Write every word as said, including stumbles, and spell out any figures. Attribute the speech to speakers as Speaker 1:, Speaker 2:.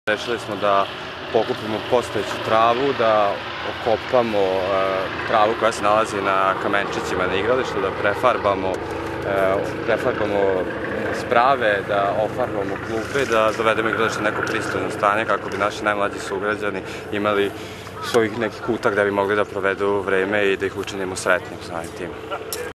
Speaker 1: Rešili smo da pokupimo postojeću travu, da okopamo e, travu koja se nalazi na kamenčićima na igralištu, da prefarbamo, e, prefarbamo sprave, da ofarbamo klupe, da dovedemo igralište u neko pristojno stanje kako bi naši najmlađi sugrađani imali svojih nekih kuta gde bi mogli da provedu vreme i da ih učinimo sretnim samim tim.